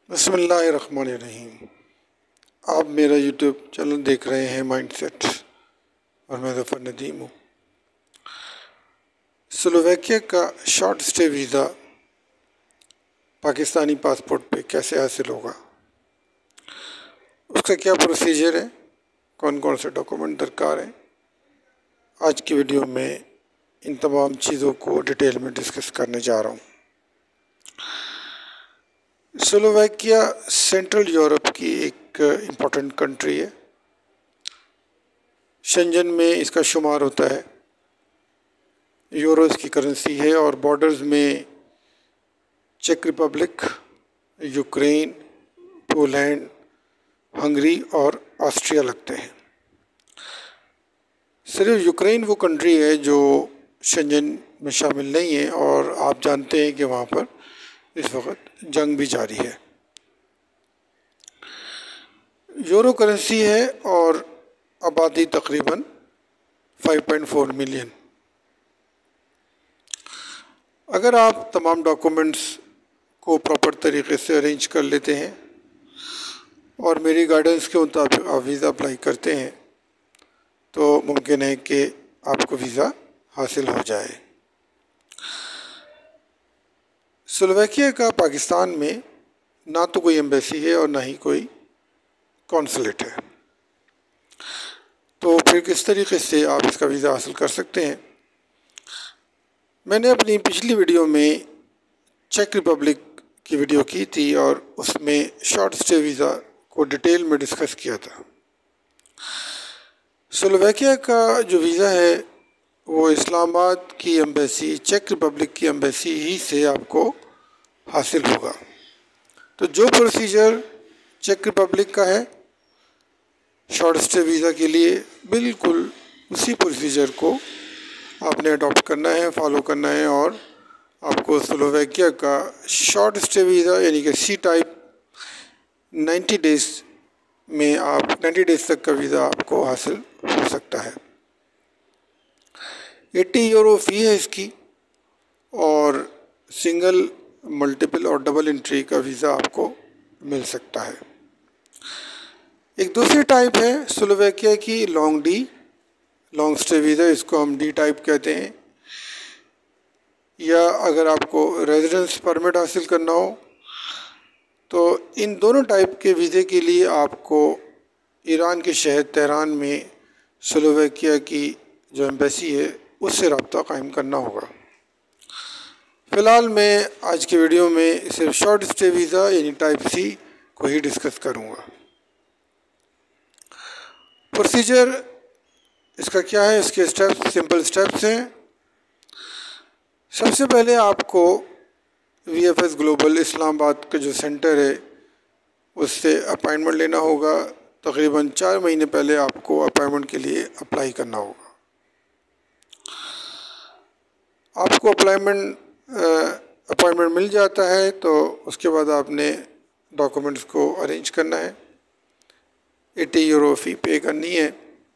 बिस्मिल्लाहिर्रहमानिर्रहीम। आप मेरा यूट्यूब चैनल देख रहे हैं माइंडसेट और मैं ज़फ़र नदीम हूँ। स्लोवाकिया का short stay visa Pakistani passport पे कैसे हासिल होगा, उसका क्या प्रोसीजर है, कौन कौन से डॉक्यूमेंट दरकार हैं, आज की वीडियो में इन तमाम चीज़ों को डिटेल में डिस्कस करने जा रहा हूँ। स्लोवाकिया सेंट्रल यूरोप की एक इम्पॉर्टेंट कंट्री है। शेंजन में इसका शुमार होता है। यूरो इसकी करेंसी है और बॉर्डर्स में चेक रिपब्लिक, यूक्रेन, पोलैंड, हंगरी और ऑस्ट्रिया लगते हैं। सिर्फ यूक्रेन वो कंट्री है जो शेंजन में शामिल नहीं है और आप जानते हैं कि वहाँ पर इस वक्त जंग भी जारी है। यूरो करेंसी है और आबादी तकरीबन 5.4 मिलियन। अगर आप तमाम डॉक्यूमेंट्स को प्रॉपर तरीके से अरेंज कर लेते हैं और मेरी गाइडेंस के मुताबिक आप वीज़ा अप्लाई करते हैं तो मुमकिन है कि आपको वीज़ा हासिल हो जाए। स्लोवाकिया का पाकिस्तान में ना तो कोई एम्बेसी है और ना ही कोई कॉन्सुलेट है, तो फिर किस तरीके से आप इसका वीज़ा हासिल कर सकते हैं। मैंने अपनी पिछली वीडियो में चेक रिपब्लिक की वीडियो की थी और उसमें शॉर्ट स्टे वीज़ा को डिटेल में डिस्कस किया था। स्लोवाकिया का जो वीज़ा है वो इस्लामाबाद की एम्बेसी, चेक रिपब्लिक की एम्बेसी ही से आपको हासिल होगा। तो जो प्रोसीजर चेक रिपब्लिक का है शॉर्ट स्टे वीज़ा के लिए, बिल्कुल उसी प्रोसीजर को आपने अडॉप्ट करना है, फॉलो करना है और आपको स्लोवाकिया का शॉर्ट स्टे वीज़ा यानी कि सी टाइप 90 डेज़ में 90 डेज़ तक का वीज़ा आपको हासिल हो सकता है। 80 यूरो फ़ी है इसकी और सिंगल, मल्टीपल और डबल एंट्री का वीज़ा आपको मिल सकता है। एक दूसरी टाइप है स्लोवाकिया की लॉन्ग स्टे वीज़ा, इसको हम डी टाइप कहते हैं। या अगर आपको रेजिडेंस परमिट हासिल करना हो तो इन दोनों टाइप के वीज़े के लिए आपको ईरान के शहर तेहरान में स्लोवाकिया की जो एम्बेसी है उससे रब्ता कायम करना होगा। फ़िलहाल मैं आज की वीडियो में सिर्फ शॉर्ट स्टे वीज़ा यानी टाइप सी को ही डिस्कस करूँगा। प्रोसीजर इसका क्या है, इसके स्टेप्स सिंपल स्टेप्स हैं। सबसे पहले आपको VFS ग्लोबल इस्लामाबाद का जो सेंटर है उससे अपॉइंटमेंट लेना होगा। तकरीबन 4 महीने पहले आपको अपॉइंटमेंट के लिए अप्लाई करना होगा। आपको अपॉइंटमेंट मिल जाता है तो उसके बाद आपने डॉक्यूमेंट्स को अरेंज करना है। 80 यूरो फ़ी पे करनी है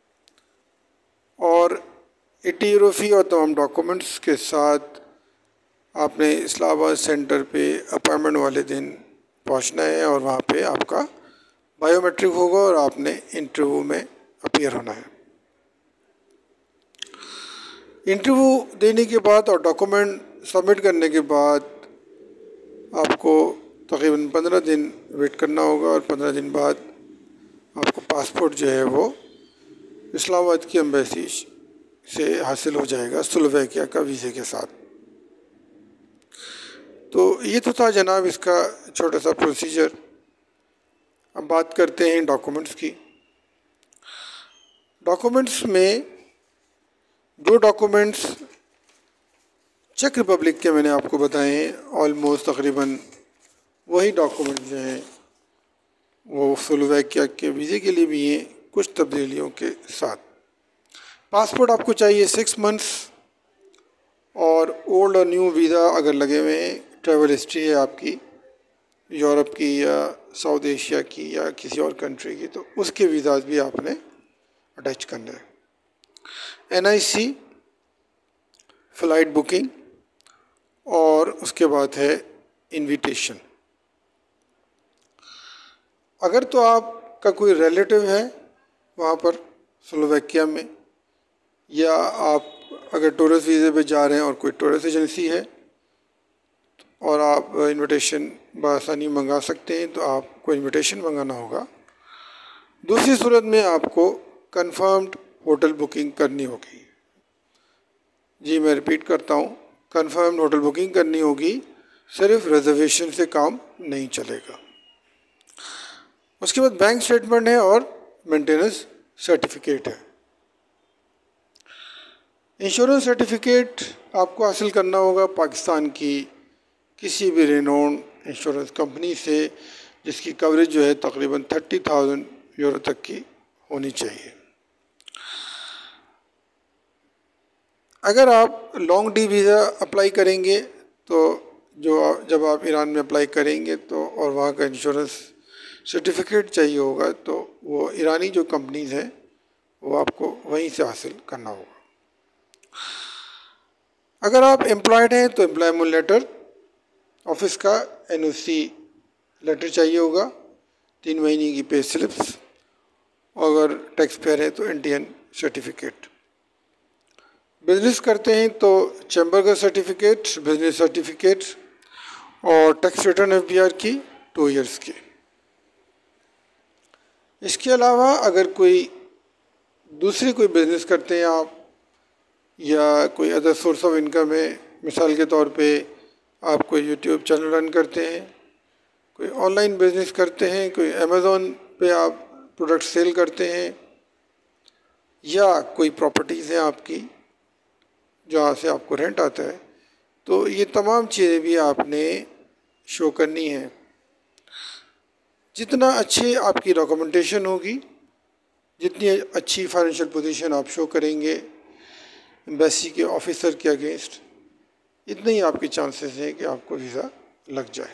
और 80 यूरो फ़ी और तमाम डॉक्यूमेंट्स के साथ आपने इस्लामाबाद सेंटर पे अपॉइंटमेंट वाले दिन पहुंचना है और वहाँ पे आपका बायोमेट्रिक होगा और आपने इंटरव्यू में अपीयर होना है। इंटरव्यू देने के बाद और डॉक्यूमेंट सबमिट करने के बाद आपको तकरीबन 15 दिन वेट करना होगा और 15 दिन बाद आपको पासपोर्ट जो है वो इस्लामाबाद की एम्बेसी से हासिल हो जाएगा स्लोवाकिया का वीज़े के साथ। तो ये तो था जनाब इसका छोटा सा प्रोसीजर। अब बात करते हैं डॉक्यूमेंट्स की। डॉक्यूमेंट्स में दो डॉक्यूमेंट्स चेक रिपब्लिक के मैंने आपको बताए हैं। ऑलमोस्ट तकरीबन वही डॉक्यूमेंट जो हैं वो स्लोवाकिया के वीज़े के लिए भी हैं, कुछ तब्दीलियों के साथ। पासपोर्ट आपको चाहिए 6 मंथ्स और ओल्ड और न्यू वीज़ा अगर लगे हुए हैं, ट्रैवल हिस्ट्री है आपकी यूरोप की या साउथ एशिया की या किसी और कंट्री की, तो उसके वीज़ाज भी आपने अटैच करना है। NIC, फ़्लाइट बुकिंग और उसके बाद है इनविटेशन। अगर तो आपका कोई रिलेटिव है वहाँ पर स्लोवाकिया में, या आप अगर टूरिस्ट वीज़े पे जा रहे हैं और कोई टूरिस्ट एजेंसी है और आप इनविटेशन बआसानी मंगा सकते हैं, तो आपको इनविटेशन मंगाना होगा। दूसरी सूरत में आपको कंफर्म्ड होटल बुकिंग करनी होगी। जी मैं रिपीट करता हूँ, कंफर्म्ड होटल बुकिंग करनी होगी, सिर्फ रिजर्वेशन से काम नहीं चलेगा। उसके बाद बैंक स्टेटमेंट है और मेंटेनेंस सर्टिफिकेट है। इंश्योरेंस सर्टिफिकेट आपको हासिल करना होगा पाकिस्तान की किसी भी रेनोन्ड इंश्योरेंस कंपनी से, जिसकी कवरेज जो है तकरीबन 30,000 यूरो तक की होनी चाहिए। अगर आप लॉन्ग डी वीज़ा अप्लाई करेंगे तो जब आप ईरान में अप्लाई करेंगे तो और वहाँ का इंश्योरेंस सर्टिफिकेट चाहिए होगा, तो वो ईरानी जो कंपनीज़ हैं वो आपको वहीं से हासिल करना होगा। अगर आप एम्प्लॉयड हैं तो एम्प्लॉयमेंट लेटर, ऑफिस का NOC लेटर चाहिए होगा, 3 महीने की पे स्लिप्स, अगर टैक्स पेयर है तो इंडियन सर्टिफिकेट। बिजनेस करते हैं तो चैम्बर का सर्टिफिकेट, बिजनेस सर्टिफिकेट और टैक्स रिटर्न FBR की 2 ईयर्स की। इसके अलावा अगर कोई दूसरी कोई बिजनेस करते हैं आप, या कोई अदर सोर्स ऑफ इनकम है, मिसाल के तौर पे आप कोई यूट्यूब चैनल रन करते हैं, कोई ऑनलाइन बिजनेस करते हैं, कोई अमेज़ॉन पे आप प्रोडक्ट सेल करते हैं, या कोई प्रॉपर्टीज़ हैं आपकी जहाँ से आपको रेंट आता है, तो ये तमाम चीज़ें भी आपने शो करनी है। जितना अच्छी आपकी डॉक्यूमेंटेशन होगी, जितनी अच्छी फाइनेंशियल पोजीशन आप शो करेंगे एम्बेसी के ऑफिसर के अगेंस्ट, इतने ही आपके चांसेस हैं कि आपको वीज़ा लग जाए।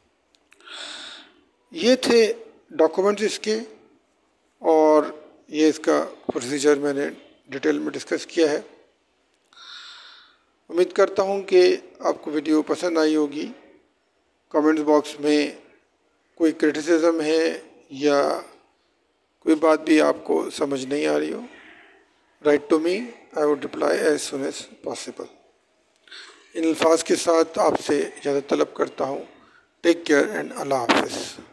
ये थे डॉक्यूमेंट्स इसके, और ये इसका प्रोसीजर मैंने डिटेल में डिस्कस किया है। उम्मीद करता हूँ कि आपको वीडियो पसंद आई होगी। कमेंट्स बॉक्स में कोई क्रिटिसिज्म है या कोई बात भी आपको समझ नहीं आ रही हो, write to me, I would reply as soon as possible. इन अल्फाज के साथ आपसे इजाज़त तलब करता हूँ। टेक केयर एंड अल्लाह हाफ़िज़।